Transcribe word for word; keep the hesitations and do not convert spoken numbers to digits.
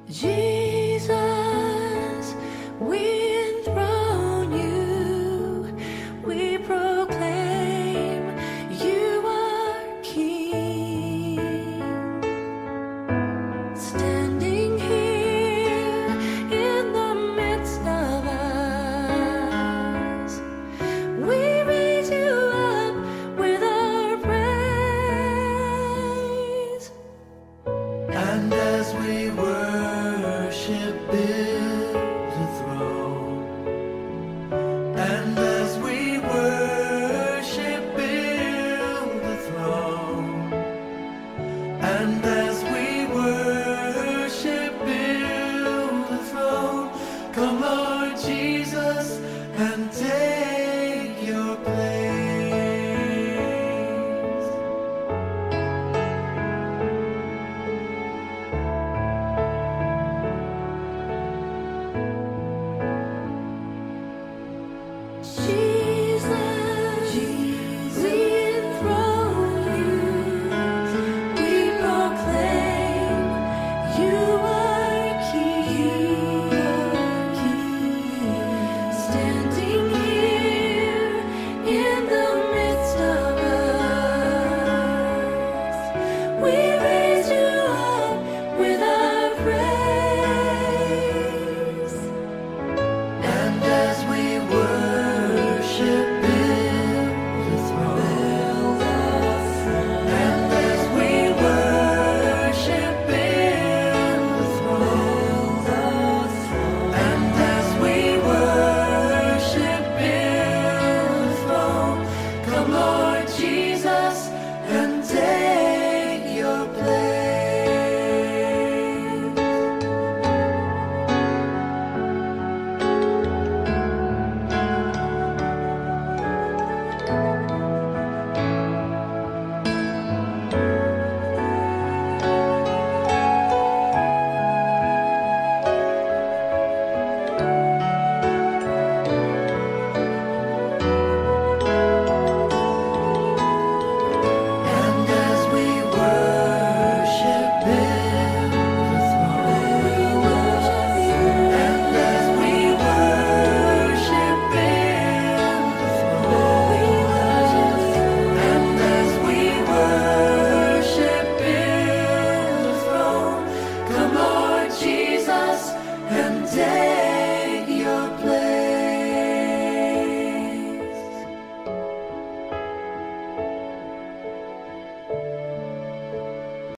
Jesus, we enthrone you, we proclaim you are King. Standing here in the midst of us, we raise you up with our praise. And as we worship, build a throne. And as we worship, build a throne. And as we worship, build a throne. Come, Lord Jesus, and take your place. Jesus, we enthrone you, we proclaim you are King. Standing here in the midst of us, we raise you up with our praise. And as we worship, build a throne. And as we worship, build a throne. And as we worship, build a throne. Come, Lord Jesus, and take your place. And as we worship, build a throne. And as we worship, build a throne. And as we worship, build a throne. Come, Lord Jesus, and take